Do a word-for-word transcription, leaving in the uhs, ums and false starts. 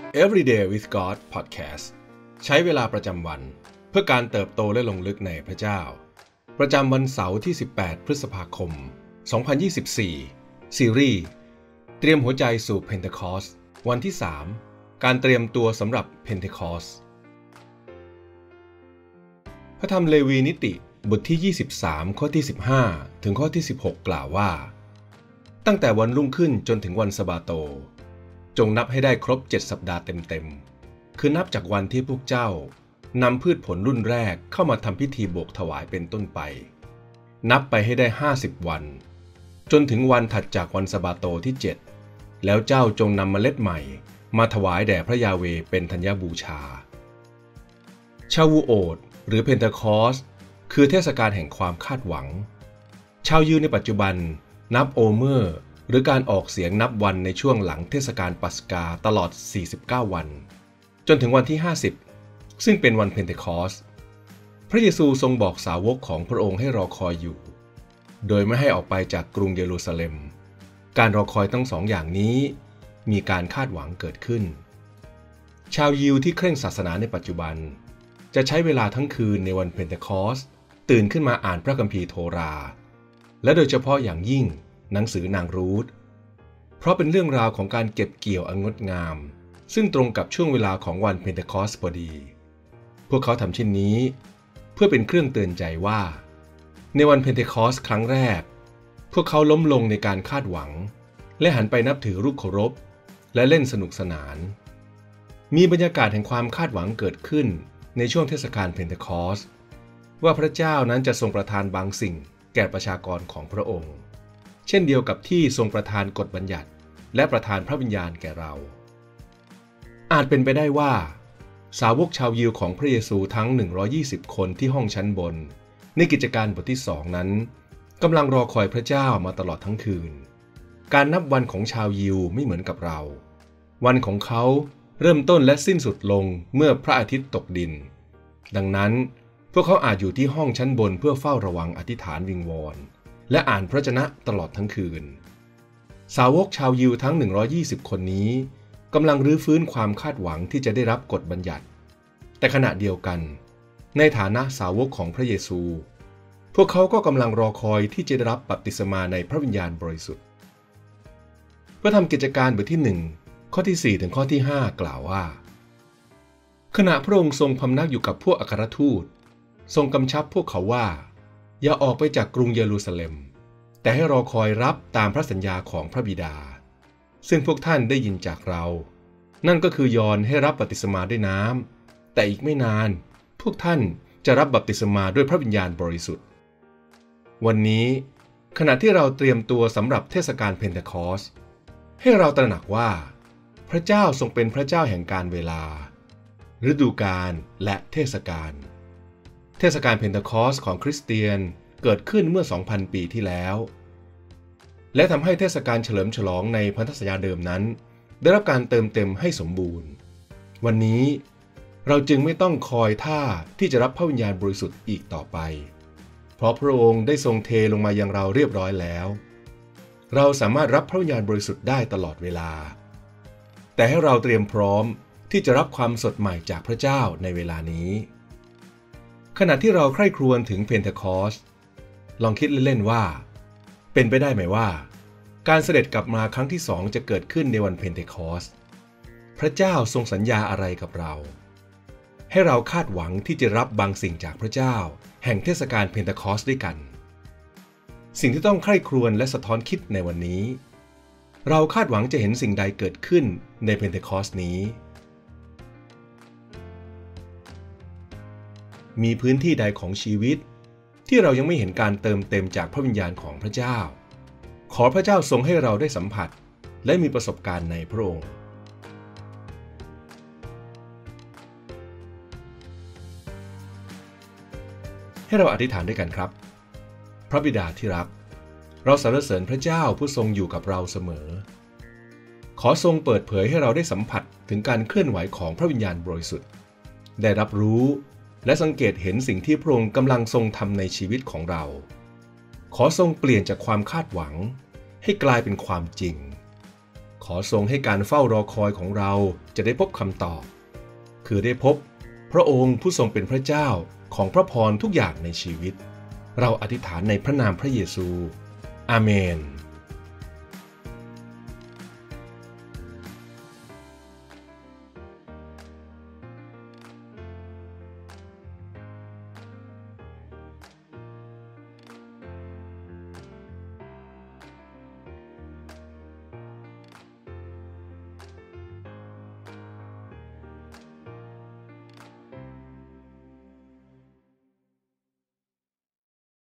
Everyday with God Podcast ใช้เวลาประจำวันเพื่อการเติบโตและลงลึกในพระเจ้าประจำวันเสาร์ที่สิบแปดพฤษภาคมสองพันยี่สิบสี่ซีรีส์เตรียมหัวใจสู่เพนเทคอสต์วันที่สามการเตรียมตัวสำหรับเพนเทคอสต์พระธรรมเลวีนิติบทที่ยี่สิบสามข้อที่สิบห้าถึงข้อที่สิบหกกล่าวว่าตั้งแต่วันรุ่งขึ้นจนถึงวันสะบาโตจงนับให้ได้ครบเจ็ดสัปดาห์เต็มๆคือนับจากวันที่พวกเจ้านำพืชผลรุ่นแรกเข้ามาทำพิธีโบกถวายเป็นต้นไปนับไปให้ได้ห้าสิบวันจนถึงวันถัดจากวันสะบาโตที่เจ็ดแล้วเจ้าจงนำเมล็ดใหม่มาถวายแด่พระยาเวห์เป็นธัญบูชาชาวูโอตหรือเพนเทคอสต์คือเทศกาลแห่งความคาดหวังชาวยิวในปัจจุบันนับโอเมอร์หรือการออกเสียงนับวันในช่วงหลังเทศกาลปัสกาตลอดสี่สิบเก้าวันจนถึงวันที่ห้าสิบซึ่งเป็นวันเพนเทคอสต์พระเยซูทรงบอกสาวกของพระองค์ให้รอคอยอยู่โดยไม่ให้ออกไปจากกรุงเยรูซาเล็มการรอคอยทั้งสองอย่างนี้มีการคาดหวังเกิดขึ้นชาวยิวที่เคร่งศาสนาในปัจจุบันจะใช้เวลาทั้งคืนในวันเพนเทคอสต์ตื่นขึ้นมาอ่านพระคัมภีร์โทราและโดยเฉพาะอย่างยิ่งหนังสือนางรูธเพราะเป็นเรื่องราวของการเก็บเกี่ยวอันงดงามซึ่งตรงกับช่วงเวลาของวันเพนเทคอสต์พอดีพวกเขาทำเช่นนี้เพื่อเป็นเครื่องเตือนใจว่าในวันเพนเทคอสต์ครั้งแรกพวกเขาล้มลงในการคาดหวังและหันไปนับถือรูปเคารพและเล่นสนุกสนานมีบรรยากาศแห่งความคาดหวังเกิดขึ้นในช่วงเทศกาลเพนเทคอสต์ว่าพระเจ้านั้นจะทรงประทานบางสิ่งแก่ประชากรของพระองค์เช่นเดียวกับที่ทรงประทานกฎบัญญัติและประทานพระวิญญาณแก่เราอาจเป็นไปได้ว่าสาวกชาวยิวของพระเยซูทั้งหนึ่งร้อยยี่สิบคนที่ห้องชั้นบนในกิจการบทที่สองนั้นกำลังรอคอยพระเจ้ามาตลอดทั้งคืนการนับวันของชาวยิวไม่เหมือนกับเราวันของเขาเริ่มต้นและสิ้นสุดลงเมื่อพระอาทิตย์ตกดินดังนั้นพวกเขาอาจอยู่ที่ห้องชั้นบนเพื่อเฝ้าระวังอธิษฐานวิงวอนและอ่านพระวจนะตลอดทั้งคืนสาวกชาวยิวทั้งหนึ่งร้อยยี่สิบคนนี้กำลังรื้อฟื้นความคาดหวังที่จะได้รับกฎบัญญัติแต่ขณะเดียวกันในฐานะสาวกของพระเยซูพวกเขาก็กำลังรอคอยที่จะได้รับบัพติศมาในพระวิญญาณบริสุทธิ์พระธรรมกิจการบทที่หนึ่งข้อที่สี่ถึงข้อที่ห้ากล่าวว่าขณะพระองค์ทรงพำนักอยู่กับพวกอัครทูตทรงกำชับพวกเขาว่าอย่าออกไปจากกรุงเยรูซาเล็มแต่ให้รอคอยรับตามพระสัญญาของพระบิดาซึ่งพวกท่านได้ยินจากเรานั่นก็คือยอห์นให้รับบัพติศมาด้วยน้ำแต่อีกไม่นานพวกท่านจะรับบัพติศมาด้วยพระวิญญาณบริสุทธิ์วันนี้ขณะที่เราเตรียมตัวสำหรับเทศกาลเพนเทคอสต์ให้เราตระหนักว่าพระเจ้าทรงเป็นพระเจ้าแห่งการเวลาฤดูกาลและเทศกาลเทศกาลเพนเทคอสต์ของคริสเตียนเกิดขึ้นเมื่อ สองพัน ปีที่แล้วและทำให้เทศกาลเฉลิมฉลองในพันธสัญญาเดิมนั้นได้รับการเติมเต็มให้สมบูรณ์วันนี้เราจึงไม่ต้องคอยท่าที่จะรับพระวิญญาณบริสุทธิ์อีกต่อไปเพราะพระองค์ได้ทรงเทลงมายังเราเรียบร้อยแล้วเราสามารถรับพระวิญญาณบริสุทธิ์ได้ตลอดเวลาแต่ให้เราเตรียมพร้อมที่จะรับความสดใหม่จากพระเจ้าในเวลานี้ขณะที่เราใคร่ครวญถึงเพนเทคอสต์ลองคิดเล่นๆว่าเป็นไปได้ไหมว่าการเสด็จกลับมาครั้งที่สองจะเกิดขึ้นในวันเพนเทคอสต์พระเจ้าทรงสัญญาอะไรกับเราให้เราคาดหวังที่จะรับบางสิ่งจากพระเจ้าแห่งเทศกาลเพนเทคอสต์ด้วยกันสิ่งที่ต้องใคร่ครวญและสะท้อนคิดในวันนี้เราคาดหวังจะเห็นสิ่งใดเกิดขึ้นในเพนเทคอสต์นี้มีพื้นที่ใดของชีวิตที่เรายังไม่เห็นการเติมเต็มจากพระวิญญาณของพระเจ้าขอพระเจ้าทรงให้เราได้สัมผัสและมีประสบการณ์ในพระองค์ให้เราอธิษฐานด้วยกันครับพระบิดาที่รักเราสรรเสริญพระเจ้าผู้ทรงอยู่กับเราเสมอขอทรงเปิดเผยให้เราได้สัมผัสถึงการเคลื่อนไหวของพระวิญญาณบริสุทธิ์ได้รับรู้และสังเกตเห็นสิ่งที่พระองค์กำลังทรงทำในชีวิตของเราขอทรงเปลี่ยนจากความคาดหวังให้กลายเป็นความจริงขขอทรงให้การเฝ้ารอคอยของเราจะได้พบคำตอบคือได้พบพระองค์ผู้ทรงเป็นพระเจ้าของพระพรทุกอย่างในชีวิตเราอธิษฐานในพระนามพระเยซูอาเมน